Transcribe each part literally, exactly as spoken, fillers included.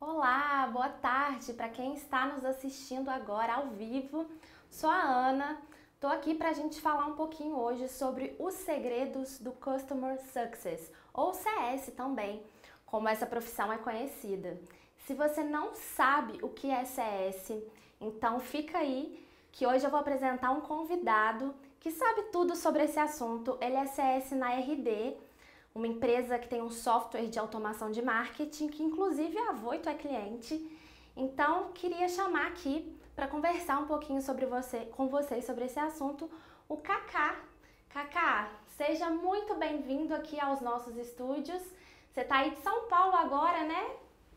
Olá, boa tarde para quem está nos assistindo agora ao vivo. Sou a Ana, estou aqui para a gente falar um pouquinho hoje sobre os segredos do Customer Success, ou C S também, como essa profissão é conhecida. Se você não sabe o que é C S, então fica aí que hoje eu vou apresentar um convidado que sabe tudo sobre esse assunto. Ele é C S na R D, uma empresa que tem um software de automação de marketing, que inclusive a Voito é cliente. Então, queria chamar aqui para conversar um pouquinho sobre você, com vocês sobre esse assunto, o Kaká. Kaká, seja muito bem-vindo aqui aos nossos estúdios. Você está aí de São Paulo agora, né?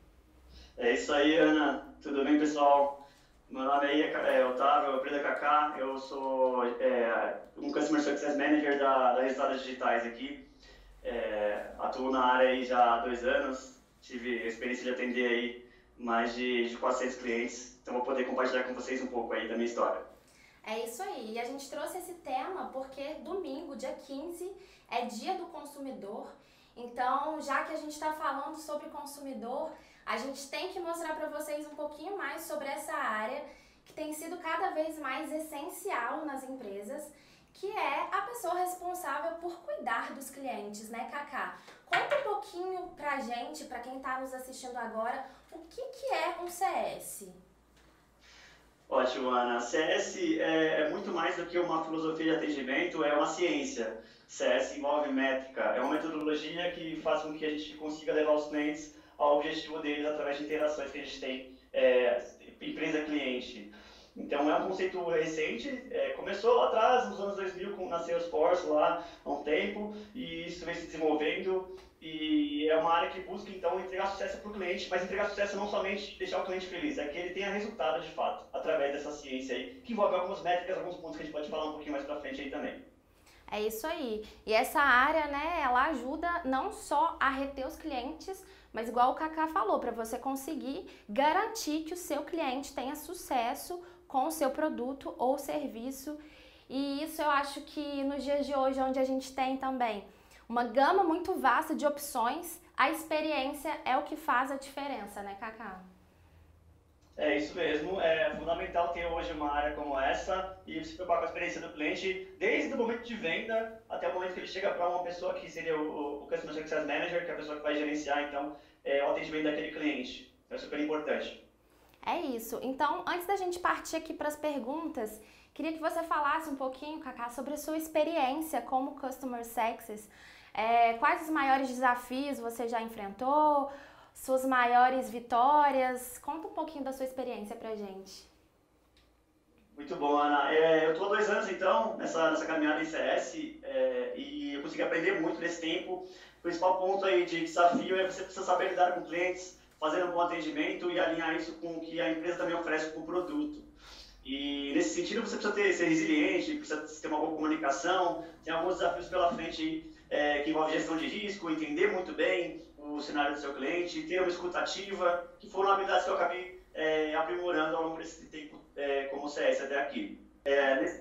É isso aí, Ana. Tudo bem, pessoal? Meu nome aí é, é Otávio, eu aprendo Kaká. Eu sou é, um Customer Success Manager da, da Resultados Digitais aqui. É, atuo na área aí já há dois anos. Tive a experiência de atender aí mais de, de quatrocentos clientes. Então vou poder compartilhar com vocês um pouco aí da minha história. É isso aí. E a gente trouxe esse tema porque domingo, dia quinze, é Dia do Consumidor. Então, já que a gente está falando sobre consumidor, a gente tem que mostrar para vocês um pouquinho mais sobre essa área que tem sido cada vez mais essencial nas empresas, que é a pessoa responsável por cuidar dos clientes, né, Kaká? Conta um pouquinho pra gente, pra quem está nos assistindo agora, o que, que é um C S? Ótimo, Ana. C S é, é muito mais do que uma filosofia de atendimento, é uma ciência. C S envolve métrica, é uma metodologia que faz com que a gente consiga levar os clientes ao objetivo deles através de interações que a gente tem é, empresa-cliente. Então é um conceito recente, é, começou lá atrás, nos anos dois mil, com, na Salesforce, lá há um tempo, e isso vem se desenvolvendo, e é uma área que busca, então, entregar sucesso para o cliente, mas entregar sucesso não somente deixar o cliente feliz, é que ele tenha resultado de fato, através dessa ciência aí, que envolve algumas métricas, alguns pontos que a gente pode falar um pouquinho mais para frente aí também. É isso aí. E essa área, né, ela ajuda não só a reter os clientes, mas igual o Kaká falou, para você conseguir garantir que o seu cliente tenha sucesso com o seu produto ou serviço. E isso eu acho que nos dias de hoje, onde a gente tem também uma gama muito vasta de opções, a experiência é o que faz a diferença, né, Kaká? É isso mesmo, é fundamental ter hoje uma área como essa e se preocupar com a experiência do cliente, desde o momento de venda até o momento que ele chega para uma pessoa que seria o, o Customer Success Manager, que é a pessoa que vai gerenciar então é, o atendimento daquele cliente. É super importante. É isso. Então, antes da gente partir aqui para as perguntas, queria que você falasse um pouquinho, Kaká, sobre a sua experiência como Customer Success. É, quais os maiores desafios você já enfrentou? Suas maiores vitórias? Conta um pouquinho da sua experiência pra gente. Muito bom, Ana. É, eu estou há dois anos, então, nessa, nessa caminhada em C S é, e eu consegui aprender muito nesse tempo. O principal ponto aí de desafio é você precisa saber lidar com clientes, fazer um bom atendimento e alinhar isso com o que a empresa também oferece como produto. E nesse sentido você precisa ter, ser resiliente, precisa ter uma boa comunicação, tem alguns desafios pela frente aí, é, que envolve gestão de risco, entender muito bem o cenário do seu cliente, ter uma escutativa, que foram habilidades que eu acabei é, aprimorando ao longo desse tempo é, como C S até aqui. É, nesse...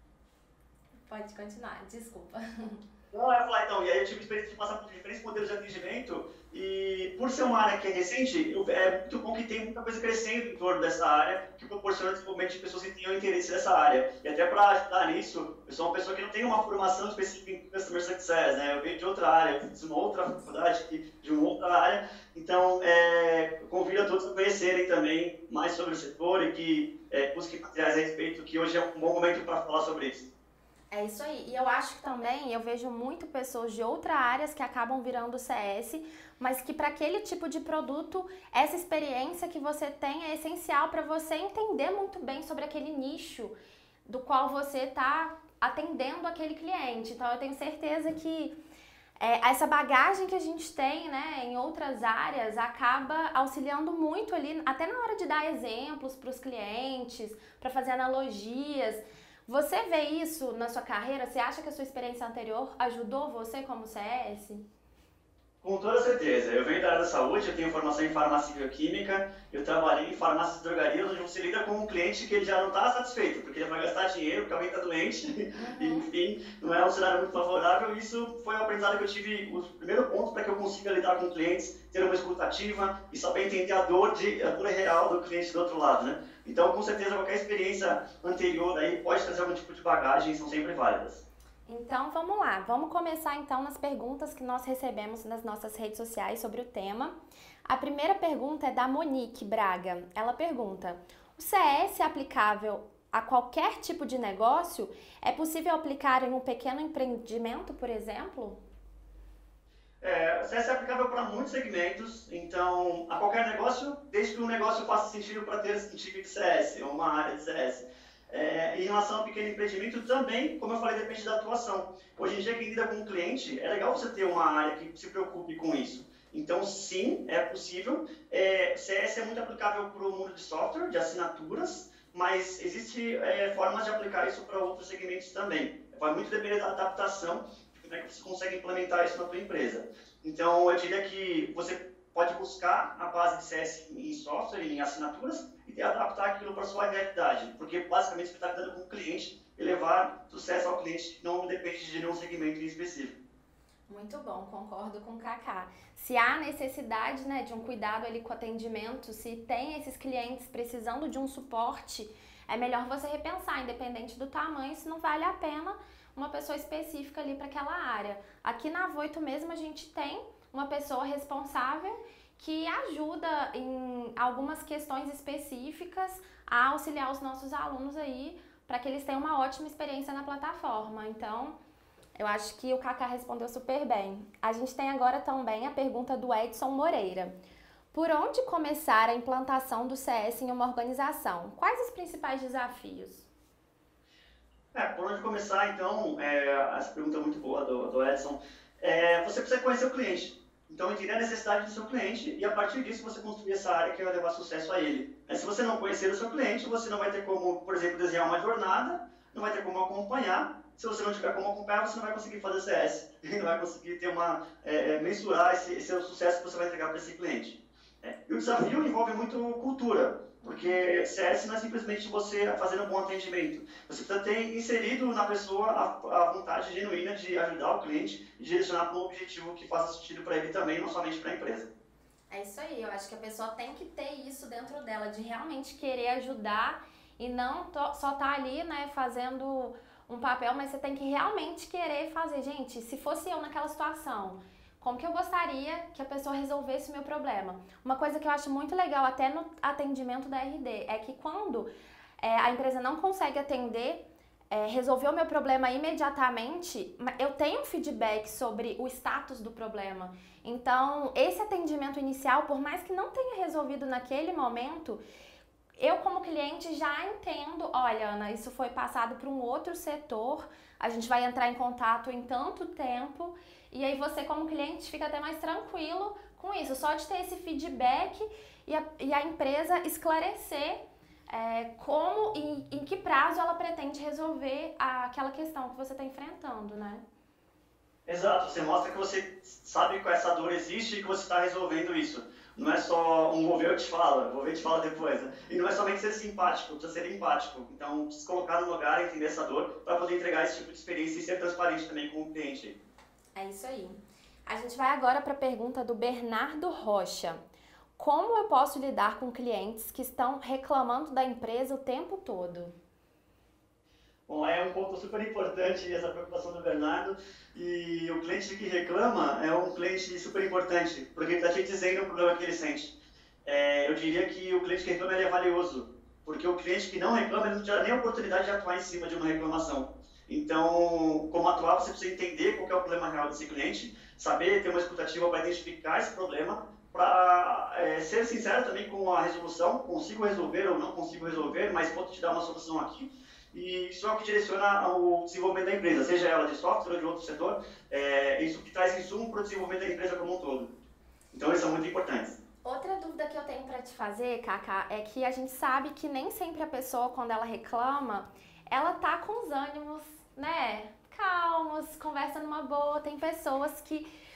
Pode continuar, desculpa. Não, eu ia falar então, e aí eu tive a experiência de passar por diferentes modelos de atendimento e por ser uma área que é recente, eu, é muito bom que tem muita coisa crescendo em torno dessa área, que proporciona desenvolvimento de pessoas que tenham interesse nessa área. E até para ajudar nisso, eu sou uma pessoa que não tem uma formação específica em Customer Success, né? Eu venho de outra área, eu fiz uma outra faculdade de uma outra área, então é, eu convido a todos a conhecerem também mais sobre o setor e que é, busquem materiais a respeito, que hoje é um bom momento para falar sobre isso. É isso aí. E eu acho que também eu vejo muito pessoas de outras áreas que acabam virando C S, mas que para aquele tipo de produto, essa experiência que você tem é essencial para você entender muito bem sobre aquele nicho do qual você está atendendo aquele cliente. Então eu tenho certeza que é, essa bagagem que a gente tem, né, em outras áreas acaba auxiliando muito ali, até na hora de dar exemplos para os clientes, para fazer analogias. Você vê isso na sua carreira? Você acha que a sua experiência anterior ajudou você como C S? Com toda certeza. Eu venho da área da saúde, eu tenho formação em farmácia e bioquímica, eu trabalhei em farmácias e drogarias, onde você lida com um cliente que ele já não está satisfeito, porque ele vai gastar dinheiro, porque alguém está doente, e, Uhum. enfim, não é um cenário muito favorável. Isso foi o aprendizado que eu tive, o primeiro ponto para que eu consiga lidar com clientes, ter uma escuta ativa e saber entender a dor, de, a dor real do cliente do outro lado, né? Então, com certeza, qualquer experiência anterior aí pode trazer algum tipo de bagagem, são sempre válidas. Então vamos lá, vamos começar então nas perguntas que nós recebemos nas nossas redes sociais sobre o tema. A primeira pergunta é da Monique Braga. Ela pergunta: o C S é aplicável a qualquer tipo de negócio? É possível aplicar em um pequeno empreendimento, por exemplo? É, o C S é aplicável para muitos segmentos, então, a qualquer negócio, desde que o negócio faça sentido para ter um time de C S, uma área de C S. É, em relação ao pequeno empreendimento, também, como eu falei, depende da atuação. Hoje em dia, quem lida com o cliente, é legal você ter uma área que se preocupe com isso. Então, sim, é possível. É, C S é muito aplicável para o mundo de software, de assinaturas, mas existem é, formas de aplicar isso para outros segmentos também. Vai muito depender da adaptação, de como é que você consegue implementar isso na sua empresa. Então, eu diria que você pode buscar a base de C S em software, em assinaturas, e adaptar aquilo para a sua realidade, porque basicamente você está lidando com o cliente e levar sucesso ao cliente não depende de nenhum segmento em específico. Muito bom, concordo com o Kaká. Se há necessidade, né, de um cuidado ali com o atendimento, se tem esses clientes precisando de um suporte, é melhor você repensar, independente do tamanho, se não vale a pena uma pessoa específica ali para aquela área. Aqui na Voito mesmo a gente tem uma pessoa responsável que ajuda em algumas questões específicas a auxiliar os nossos alunos aí para que eles tenham uma ótima experiência na plataforma. Então, eu acho que o Kaká respondeu super bem. A gente tem agora também a pergunta do Edson Moreira. Por onde começar a implantação do C S em uma organização? Quais os principais desafios? É, por onde começar, então, é, essa pergunta é muito boa do, do Edson. É, você precisa conhecer o cliente. Então, entender a necessidade do seu cliente e, a partir disso, você construir essa área que vai levar sucesso a ele. Mas, se você não conhecer o seu cliente, você não vai ter como, por exemplo, desenhar uma jornada, não vai ter como acompanhar. Se você não tiver como acompanhar, você não vai conseguir fazer C S. Não vai conseguir ter uma, é, mensurar esse, esse é o sucesso que você vai entregar para esse cliente. É. E o desafio envolve muito cultura, porque C S não é simplesmente você fazendo um bom atendimento. Você precisa ter inserido na pessoa a, a vontade genuína de ajudar o cliente e direcionar para um objetivo que faça sentido para ele também, não somente para a empresa. É isso aí, eu acho que a pessoa tem que ter isso dentro dela, de realmente querer ajudar e não to- só tá ali, né, fazendo um papel, mas você tem que realmente querer fazer. Gente, se fosse eu naquela situação, como que eu gostaria que a pessoa resolvesse o meu problema? Uma coisa que eu acho muito legal até no atendimento da R D é que quando é, a empresa não consegue atender, é, resolver o meu problema imediatamente, ma- eu tenho um feedback sobre o status do problema. Então, esse atendimento inicial, por mais que não tenha resolvido naquele momento, eu como cliente já entendo, olha, Ana, isso foi passado para um outro setor, a gente vai entrar em contato em tanto tempo, e aí você como cliente fica até mais tranquilo com isso, só de ter esse feedback e a, e a empresa esclarecer é, como e em que prazo ela pretende resolver a- aquela questão que você está enfrentando, né? Exato, você mostra que você sabe que essa dor existe e que você está resolvendo isso. Não é só um vou ver, eu te falo, vou ver, eu te falo depois. Né? E não é somente ser simpático, precisa ser empático. Então, se colocar no lugar, entender essa dor, para poder entregar esse tipo de experiência e ser transparente também com o cliente. É isso aí. A gente vai agora para a pergunta do Bernardo Rocha. Como eu posso lidar com clientes que estão reclamando da empresa o tempo todo? Bom, é um ponto super importante essa preocupação do Bernardo. E o cliente que reclama é um cliente super importante, porque ele está te dizendo o problema que ele sente. É, eu diria que o cliente que reclama ele é valioso, porque o cliente que não reclama ele não terá nem a oportunidade de atuar em cima de uma reclamação. Então, como atuar, você precisa entender qual que é o problema real desse cliente, saber ter uma escutativa para identificar esse problema, para é, ser sincero também com a resolução, consigo resolver ou não consigo resolver, mas posso te dar uma solução aqui. E isso é o que direciona o desenvolvimento da empresa, seja ela de software ou de outro setor, é isso que traz insumo para o desenvolvimento da empresa como um todo. Então, eles são muito importantes. Outra dúvida que eu tenho para te fazer, Kaká, é que a gente sabe que nem sempre a pessoa, quando ela reclama, ela tá com os ânimos, né, calmos, conversa numa boa. Tem pessoas que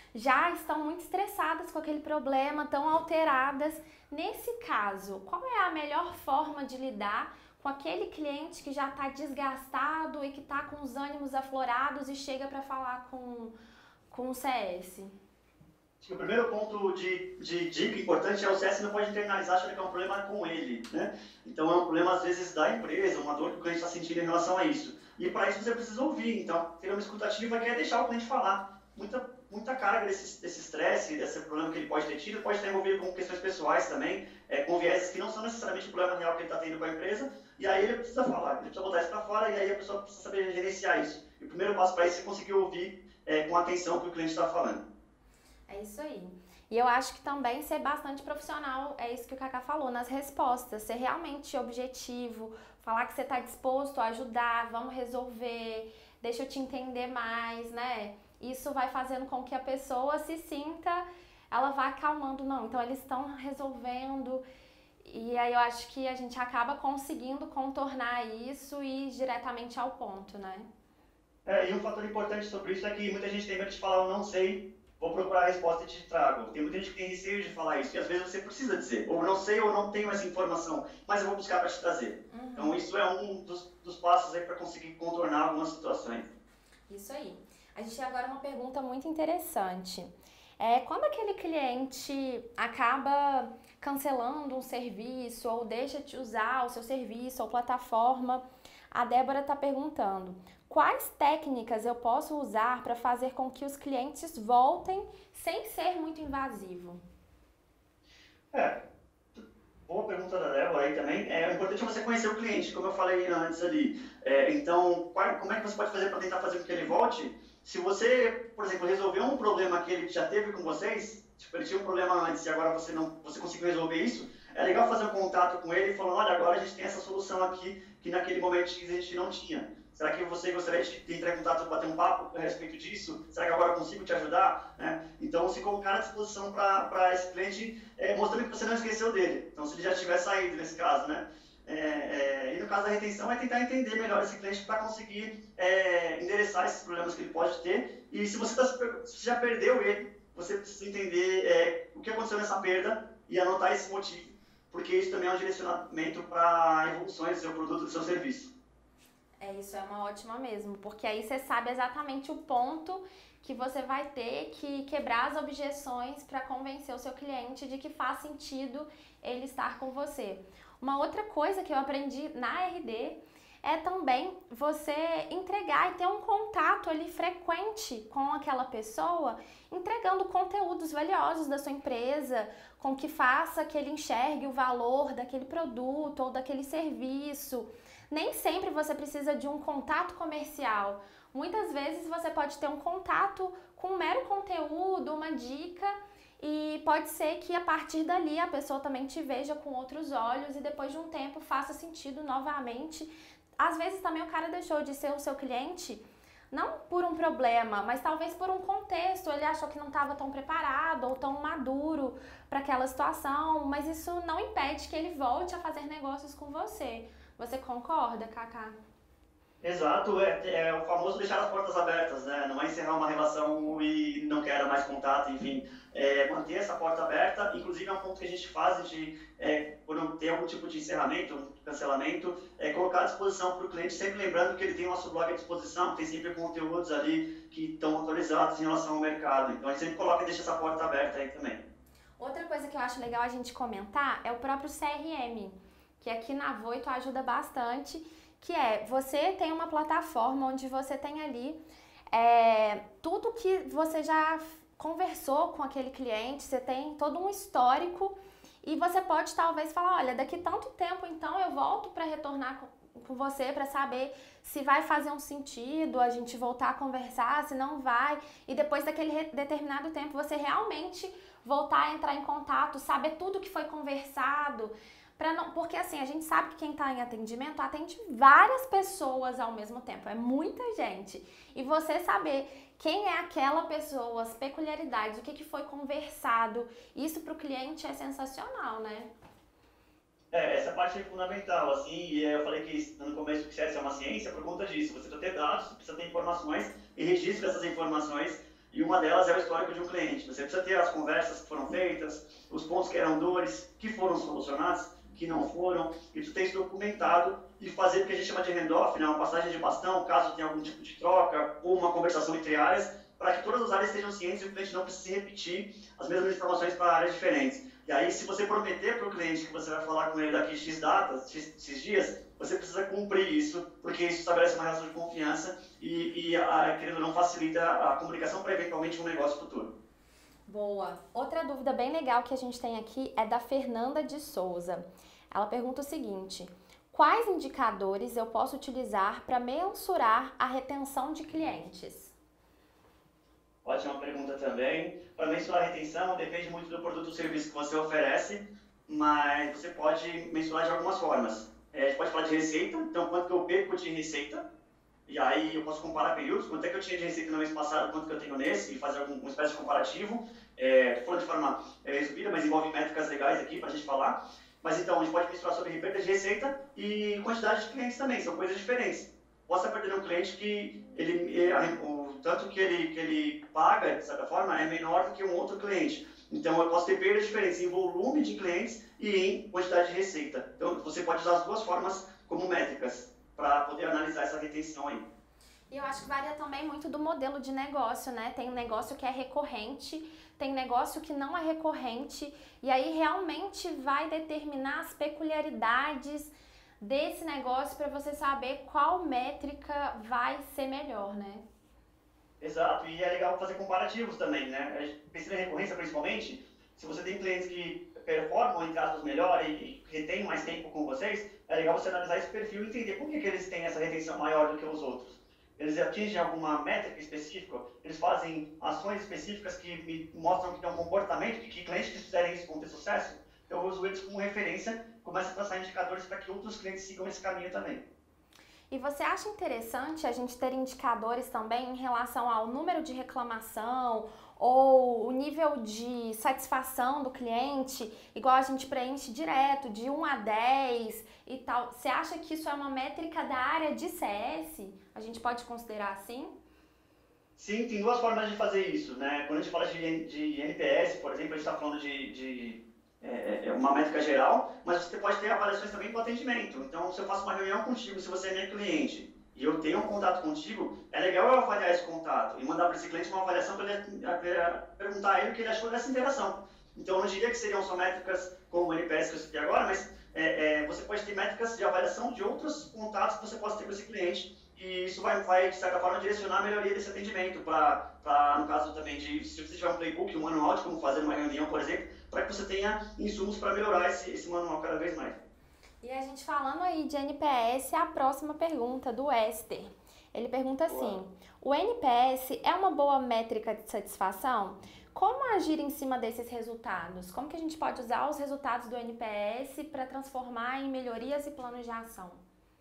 já estão muito estressadas com aquele problema, estão alteradas. Nesse caso, qual é a melhor forma de lidar com aquele cliente que já está desgastado e que está com os ânimos aflorados e chega para falar com, com o C S? Acho que o primeiro ponto de, de dica importante é o C S não pode internalizar achando que é um problema com ele, né? Então é um problema às vezes da empresa, uma dor que o cliente está sentindo em relação a isso. E para isso você precisa ouvir, então ter uma escutativa que é deixar o cliente falar. Muita, muita carga desse estresse, desse problema que ele pode ter tido, pode estar envolvido com questões pessoais também, é, com vieses que não são necessariamente o problema real que ele está tendo com a empresa, e aí ele precisa falar, ele precisa botar isso para fora, e aí a pessoa precisa saber gerenciar isso. E o primeiro passo para isso é conseguir ouvir é, com atenção o que o cliente está falando. É isso aí. E eu acho que também ser bastante profissional, é isso que o Kaká falou, nas respostas, ser realmente objetivo, falar que você está disposto a ajudar, vamos resolver, deixa eu te entender mais, né? Isso vai fazendo com que a pessoa se sinta, ela vá acalmando, não, então eles estão resolvendo, e aí eu acho que a gente acaba conseguindo contornar isso e ir diretamente ao ponto, né? É, e um fator importante sobre isso é que muita gente tem medo de falar, eu não sei, vou procurar a resposta e te trago. Tem muita gente que tem receio de falar isso, e às vezes você precisa dizer, ou não sei, ou não tenho essa informação, mas eu vou buscar para te trazer. Uhum. Então isso é um dos, dos passos aí para conseguir contornar algumas situações. Isso aí. A gente tem agora uma pergunta muito interessante. É, quando aquele cliente acaba cancelando um serviço ou deixa de usar o seu serviço ou plataforma, a Débora está perguntando: quais técnicas eu posso usar para fazer com que os clientes voltem sem ser muito invasivo? É, boa pergunta da Débora aí também. É importante você conhecer o cliente, como eu falei antes ali. É, então, qual, como é que você pode fazer para tentar fazer com que ele volte? Se você, por exemplo, resolveu um problema que ele já teve com vocês, tipo, ele tinha um problema antes e agora você, não, você conseguiu resolver isso, é legal fazer um contato com ele falando, olha, agora a gente tem essa solução aqui que naquele momento X a gente não tinha. Será que você gostaria de entrar em contato, bater um papo a respeito disso? Será que agora eu consigo te ajudar? Né? Então, se colocar à disposição para esse cliente, é, mostrando que você não esqueceu dele. Então, se ele já tiver saído nesse caso, né? É, é, e no caso da retenção, é tentar entender melhor esse cliente para conseguir é, endereçar esses problemas que ele pode ter. E se você, tá, se você já perdeu ele, você precisa entender é, o que aconteceu nessa perda e anotar esse motivo, porque isso também é um direcionamento para evoluções do seu produto, do seu serviço. É, isso é uma ótima mesmo, porque aí você sabe exatamente o ponto que você vai ter que quebrar as objeções para convencer o seu cliente de que faz sentido ele estar com você. Uma outra coisa que eu aprendi na R D é também você entregar e ter um contato ali frequente com aquela pessoa, entregando conteúdos valiosos da sua empresa, com que faça que ele enxergue o valor daquele produto ou daquele serviço. Nem sempre você precisa de um contato comercial. Muitas vezes você pode ter um contato com um mero conteúdo, uma dica, e pode ser que a partir dali a pessoa também te veja com outros olhos e depois de um tempo faça sentido novamente. Às vezes também o cara deixou de ser o seu cliente, não por um problema, mas talvez por um contexto. Ele achou que não estava tão preparado ou tão maduro para aquela situação, mas isso não impede que ele volte a fazer negócios com você. Você concorda, Kaká? Exato, é, é o famoso deixar as portas abertas, né? Não é encerrar uma relação e não quero mais contato, enfim, é manter essa porta aberta. Inclusive é um ponto que a gente faz de, é, quando tem algum tipo de encerramento, um cancelamento, é colocar à disposição para o cliente, sempre lembrando que ele tem o nosso blog à disposição, tem sempre conteúdos ali que estão atualizados em relação ao mercado. Então a gente sempre coloca e deixa essa porta aberta aí também. Outra coisa que eu acho legal a gente comentar é o próprio C R M, que aqui na Voito ajuda bastante, que é, você tem uma plataforma onde você tem ali é, tudo que você já conversou com aquele cliente, você tem todo um histórico e você pode talvez falar, olha, daqui tanto tempo então eu volto para retornar com, com você para saber se vai fazer um sentido a gente voltar a conversar, se não vai, e depois daquele determinado tempo você realmente voltar a entrar em contato, saber tudo que foi conversado. Pra não, porque assim, a gente sabe que quem está em atendimento atende várias pessoas ao mesmo tempo, é muita gente. E você saber quem é aquela pessoa, as peculiaridades, o que, que foi conversado, isso para o cliente é sensacional, né? É, essa parte é fundamental, assim, e eu falei que no começo que C S é uma ciência por conta disso. Você precisa ter dados, precisa ter informações e registra essas informações. E uma delas é o histórico de um cliente. Você precisa ter as conversas que foram feitas, os pontos que eram dores, que foram solucionados, que não foram, e tu tem isso documentado e fazer o que a gente chama de handoff, né, uma passagem de bastão, caso tenha algum tipo de troca ou uma conversação entre áreas, para que todas as áreas estejam cientes e o cliente não precise repetir as mesmas informações para áreas diferentes. E aí, se você prometer para o cliente que você vai falar com ele daqui X datas, X, X dias, você precisa cumprir isso, porque isso estabelece uma relação de confiança e, e a, querendo ou não, facilita a comunicação para eventualmente um negócio futuro. Boa. Outra dúvida bem legal que a gente tem aqui é da Fernanda de Souza. Ela pergunta o seguinte: quais indicadores eu posso utilizar para mensurar a retenção de clientes? Ótima pergunta também. Para mensurar a retenção, depende muito do produto ou serviço que você oferece, mas você pode mensurar de algumas formas. É, a gente pode falar de receita, então quanto que eu perco de receita, e aí eu posso comparar períodos, quanto é que eu tinha de receita no mês passado, quanto que eu tenho nesse, e fazer alguma espécie de comparativo. É, falando de forma é, resumida, mas envolve métricas legais aqui para a gente falar. Mas então, a gente pode mensurar sobre perda de receita e quantidade de clientes também, são coisas diferentes. Posso perder um cliente que ele, o tanto que ele, que ele paga, de certa forma, é menor do que um outro cliente. Então, eu posso ter perdas diferentes em volume de clientes e em quantidade de receita. Então, você pode usar as duas formas como métricas para poder analisar essa retenção aí. E eu acho que varia também muito do modelo de negócio, né? Tem um negócio que é recorrente, tem negócio que não é recorrente, e aí realmente vai determinar as peculiaridades desse negócio para você saber qual métrica vai ser melhor, né? Exato, e é legal fazer comparativos também, né? Pensando em recorrência principalmente, se você tem clientes que performam, entre aspas, melhor e, e retêm mais tempo com vocês, é legal você analisar esse perfil e entender por que, que eles têm essa retenção maior do que os outros. Eles atingem alguma métrica específica, eles fazem ações específicas que me mostram que tem um comportamento, que, que clientes que fizerem isso vão ter sucesso. Eu uso eles como referência, começo a traçar indicadores para que outros clientes sigam esse caminho também. E você acha interessante a gente ter indicadores também em relação ao número de reclamação ou o nível de satisfação do cliente, igual a gente preenche direto, de um a dez e tal? Você acha que isso é uma métrica da área de C S? A gente pode considerar assim? Sim, tem duas formas de fazer isso, né? Quando a gente fala de, de N P S, por exemplo, a gente está falando de, de é, é uma métrica geral, mas você pode ter avaliações também para atendimento. Então, se eu faço uma reunião contigo, se você é meu cliente e eu tenho um contato contigo, é legal eu avaliar esse contato e mandar para esse cliente uma avaliação para ele perguntar a ele o que ele achou dessa interação. Então, eu não diria que seriam só métricas como o N P S que eu citei agora, mas é, é, você pode ter métricas de avaliação de outros contatos que você possa ter com esse cliente. E isso vai, vai, de certa forma, direcionar a melhoria desse atendimento para, no caso também de, se você tiver um playbook, um manual de como fazer uma reunião, por exemplo, para que você tenha insumos para melhorar esse, esse manual cada vez mais. E a gente falando aí de N P S, a próxima pergunta do Esther. Ele pergunta assim: boa. O N P S é uma boa métrica de satisfação? Como agir em cima desses resultados? Como que a gente pode usar os resultados do N P S para transformar em melhorias e planos de ação?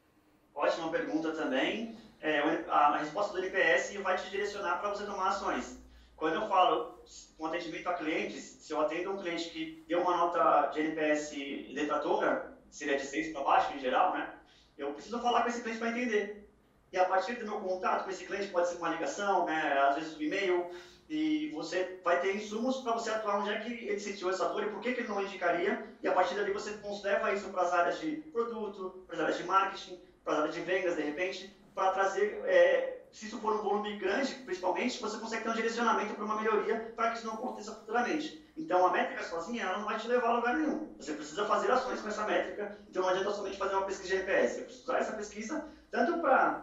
Ótima pergunta também. É, a resposta do N P S vai te direcionar para você tomar ações. Quando eu falo com atendimento a clientes, se eu atendo um cliente que deu uma nota de N P S detratora, seria de seis para baixo em geral, né? Eu preciso falar com esse cliente para entender. E a partir do meu contato com esse cliente, pode ser uma ligação, né? Às vezes um e-mail, e você vai ter insumos para você atuar onde é que ele sentiu essa dor e por que, que ele não indicaria. E a partir dali você leva isso para as áreas de produto, para as áreas de marketing, para as áreas de vendas, de repente, para trazer, é, se isso for um volume grande, principalmente, você consegue ter um direcionamento para uma melhoria para que isso não aconteça futuramente. Então, a métrica sozinha, ela não vai te levar a lugar nenhum. Você precisa fazer ações com essa métrica, então não adianta somente fazer uma pesquisa de N P S. Você precisa usar essa pesquisa tanto para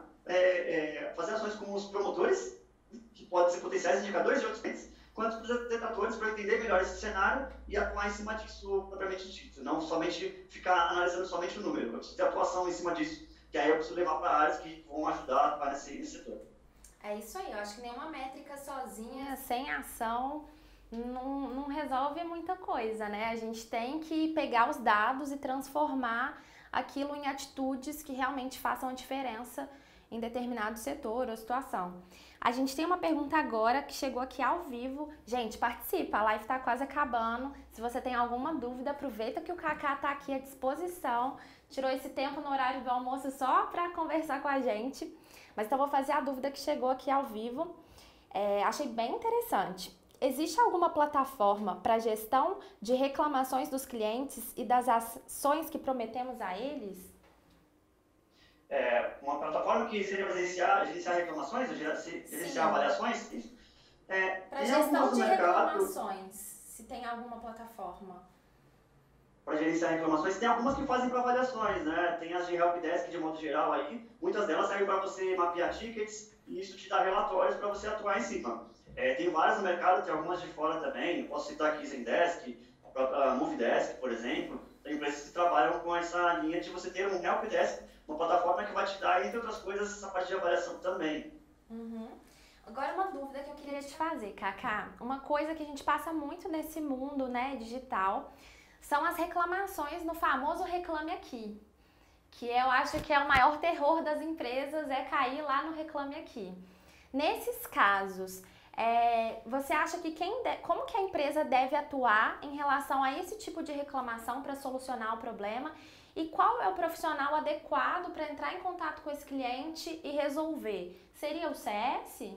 é, é, fazer ações com os promotores, que podem ser potenciais indicadores de outros clientes, quanto para os detatores para entender melhor esse cenário e atuar em cima disso propriamente dito. Não somente ficar analisando somente o número, eu preciso ter atuação em cima disso. Que aí eu preciso levar para áreas que vão ajudar para nesse, nesse setor. É isso aí, eu acho que nenhuma métrica sozinha, sem ação, não, não resolve muita coisa, né? A gente tem que pegar os dados e transformar aquilo em atitudes que realmente façam a diferença em determinado setor ou situação. A gente tem uma pergunta agora que chegou aqui ao vivo. Gente, participa, a live está quase acabando. Se você tem alguma dúvida, aproveita que o Kaká está aqui à disposição. Tirou esse tempo no horário do almoço só para conversar com a gente. Mas então vou fazer a dúvida que chegou aqui ao vivo. É, achei bem interessante. Existe alguma plataforma para gestão de reclamações dos clientes e das ações que prometemos a eles? É, uma plataforma que seria para gerenciar, gerenciar reclamações, ou gerenciar, gerenciar avaliações, isso. É, Para tem algumas gestão no de mercado. reclamações, se tem alguma plataforma. Para gerenciar reclamações, tem algumas que fazem para avaliações, né? Tem as de helpdesk de modo geral aí, muitas delas servem para você mapear tickets e isso te dá relatórios para você atuar em cima. É, tem várias no mercado, tem algumas de fora também, posso citar aqui Zendesk, a própria Movidesk, por exemplo. Tem empresas que trabalham com essa linha de você ter um helpdesk, uma plataforma que vai te dar, entre outras coisas, essa parte de avaliação também. Uhum. Agora uma dúvida que eu queria te fazer, Cacá. Uma coisa que a gente passa muito nesse mundo, né, digital, são as reclamações no famoso Reclame Aqui, que eu acho que é o maior terror das empresas, é cair lá no Reclame Aqui. Nesses casos, é, você acha que quem de, como que a empresa deve atuar em relação a esse tipo de reclamação para solucionar o problema e qual é o profissional adequado para entrar em contato com esse cliente e resolver? Seria o C S?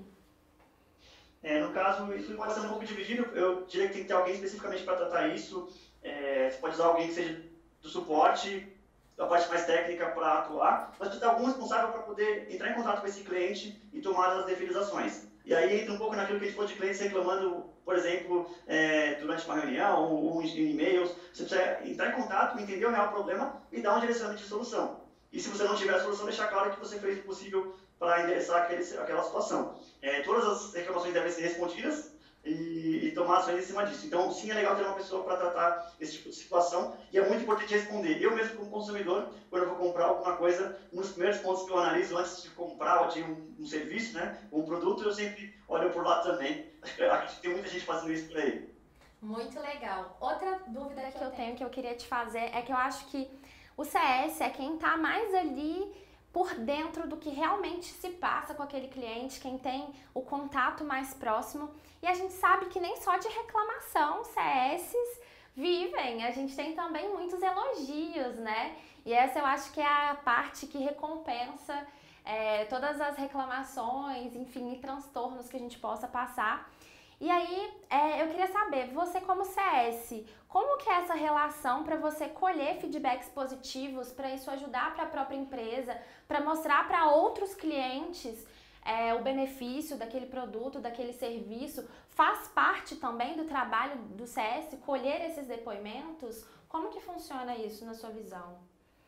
É, no caso, isso pode ser um pouco dividido, eu diria que tem que ter alguém especificamente para tratar isso. É, você pode usar alguém que seja do suporte, da parte mais técnica para atuar, mas precisa ter algum responsável para poder entrar em contato com esse cliente e tomar as devidas ações. E aí entra um pouco naquilo que a gente falou de clientes reclamando, por exemplo, é, durante uma reunião ou, ou em e-mails. Você precisa entrar em contato, entender o real problema e dar um direcionamento de solução. E se você não tiver a solução, deixar claro que você fez o possível para endereçar aquele, aquela situação. É, todas as reclamações devem ser respondidas e, e tomar ações em cima disso. Então, sim, é legal ter uma pessoa para tratar esse tipo de situação e é muito importante responder. Eu mesmo, como consumidor, quando eu vou comprar alguma coisa, um dos primeiros pontos que eu analiso antes de comprar ou de um, um serviço, né, um produto, eu sempre olho por lá também. Acredito que tem muita gente fazendo isso por aí. Muito legal. Outra dúvida que eu tenho que eu queria te fazer é que eu acho que o C S é quem está mais ali por dentro do que realmente se passa com aquele cliente, quem tem o contato mais próximo. E a gente sabe que nem só de reclamação C S vivem, a gente tem também muitos elogios, né? E essa eu acho que é a parte que recompensa é, todas as reclamações, enfim, e transtornos que a gente possa passar. E aí, é, eu queria saber, você como C S, como que é essa relação para você colher feedbacks positivos, para isso ajudar para a própria empresa, para mostrar para outros clientes é, o benefício daquele produto, daquele serviço? Faz parte também do trabalho do C S colher esses depoimentos? Como que funciona isso na sua visão?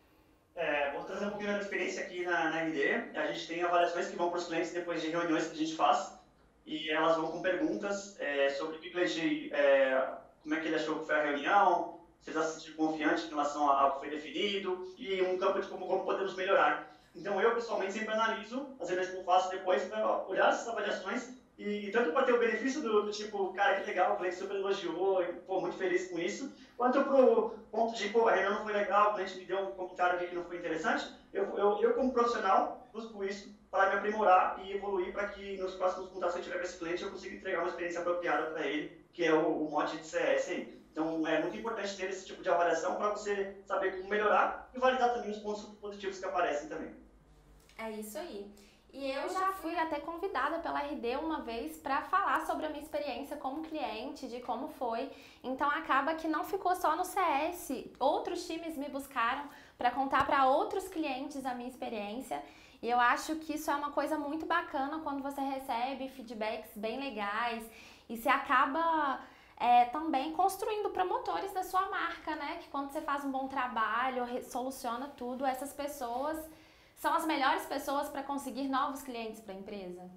É, vou trazer um pouquinho da experiência aqui na, na R D. A gente tem avaliações que vão para os clientes depois de reuniões que a gente faz. E elas vão com perguntas é, sobre o que o cliente, é, como é que ele achou que foi a reunião, se ele está se sentindo confiante em relação ao que foi definido e um campo de como, como podemos melhorar. Então eu, pessoalmente, sempre analiso as reuniões que eu faço depois para olhar essas avaliações e, e tanto para ter o benefício do, do tipo, cara, que legal, o cliente super elogiou, e, pô, muito feliz com isso, quanto para o ponto de, pô, a reunião não foi legal, o cliente me deu um comentário aqui que não foi interessante, eu, eu, eu como profissional, busco isso para me aprimorar e evoluir para que nos próximos contatos que eu tiver com esse cliente eu consiga entregar uma experiência apropriada para ele, que é o, o mote de C S aí. Então é muito importante ter esse tipo de avaliação para você saber como melhorar e validar também os pontos positivos que aparecem também. É isso aí. E eu já fui até convidada pela R D uma vez para falar sobre a minha experiência como cliente, de como foi. Então acaba que não ficou só no C S. Outros times me buscaram para contar para outros clientes a minha experiência. E eu acho que isso é uma coisa muito bacana quando você recebe feedbacks bem legais e você acaba é, também construindo promotores da sua marca, né? Que quando você faz um bom trabalho, soluciona tudo, essas pessoas são as melhores pessoas para conseguir novos clientes para a empresa.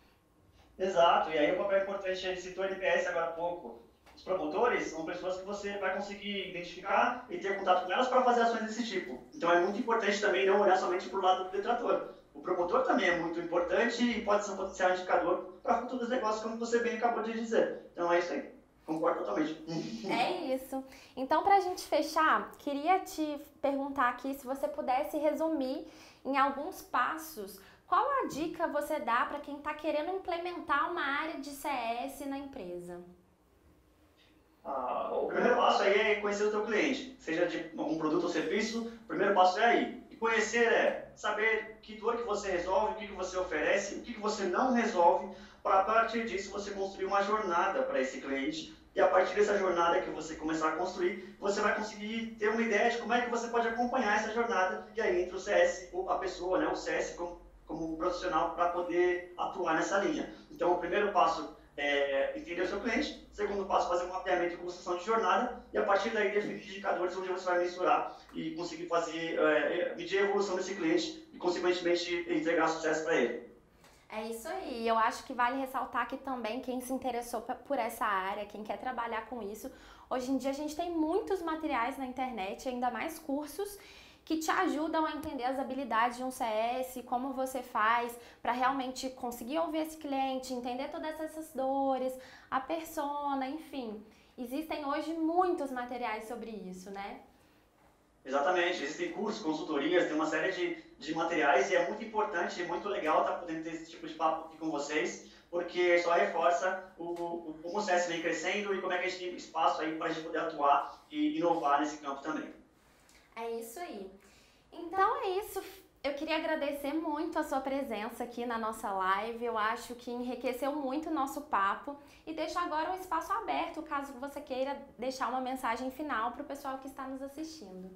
Exato, e aí o papel importante, a gente citou N P S agora há pouco. Os promotores são pessoas que você vai conseguir identificar e ter contato com elas para fazer ações desse tipo. Então é muito importante também não olhar somente para o lado do detrator. O promotor também é muito importante e pode ser um potencial indicador para futuros negócios, como você bem acabou de dizer. Então é isso aí. Concordo totalmente. É isso. Então, para a gente fechar, queria te perguntar aqui se você pudesse resumir em alguns passos qual a dica você dá para quem está querendo implementar uma área de C S na empresa. a, o primeiro passo aí é conhecer o teu cliente, seja de algum produto ou serviço, o primeiro passo é aí. E conhecer é saber que dor que você resolve, o que, que você oferece, o que, que você não resolve, para a partir disso você construir uma jornada para esse cliente. E a partir dessa jornada que você começar a construir, você vai conseguir ter uma ideia de como é que você pode acompanhar essa jornada. E aí entra o C S, a pessoa, né, o C S como, como profissional para poder atuar nessa linha. Então, o primeiro passo é entender o seu cliente. O segundo passo, fazer um mapeamento e construção de jornada. E a partir daí, definir indicadores onde você vai mensurar e conseguir fazer, é, medir a evolução desse cliente e, consequentemente, entregar sucesso para ele. É isso aí, eu acho que vale ressaltar que também quem se interessou por essa área, quem quer trabalhar com isso, hoje em dia a gente tem muitos materiais na internet, ainda mais cursos, que te ajudam a entender as habilidades de um C S, como você faz para realmente conseguir ouvir esse cliente, entender todas essas dores, a persona, enfim. Existem hoje muitos materiais sobre isso, né? Exatamente, existem cursos, consultorias, tem uma série de, de materiais e é muito importante e muito legal estar podendo ter esse tipo de papo aqui com vocês, porque só reforça o, o, como o C S vem crescendo e como é que a gente tem espaço aí para a gente poder atuar e inovar nesse campo também. É isso aí. Então é isso. Eu queria agradecer muito a sua presença aqui na nossa live. Eu acho que enriqueceu muito o nosso papo e deixo agora um espaço aberto caso você queira deixar uma mensagem final para o pessoal que está nos assistindo.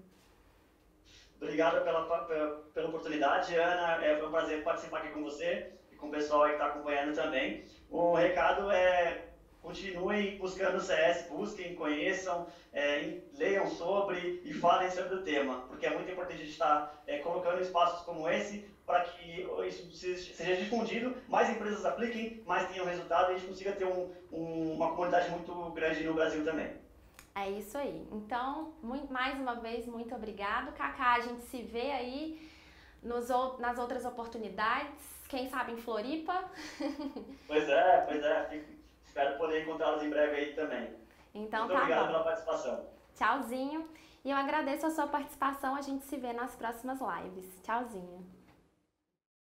Obrigado pela, pela, pela oportunidade, Ana. É, foi um prazer participar aqui com você e com o pessoal aí que está acompanhando também. O recado é: continuem buscando o C S, busquem, conheçam, é, leiam sobre e falem sobre o tema, porque é muito importante a gente estar é, colocando espaços como esse para que isso seja difundido, mais empresas apliquem, mais tenham resultado e a gente consiga ter um, um, uma comunidade muito grande no Brasil também. É isso aí. Então, muito, mais uma vez, muito obrigado. Cacá, a gente se vê aí nos, nas outras oportunidades, quem sabe em Floripa. Pois é, pois é. Espero poder encontrá-los em breve aí também. Então, muito tá obrigado bom. pela participação. Tchauzinho. E eu agradeço a sua participação. A gente se vê nas próximas lives. Tchauzinho.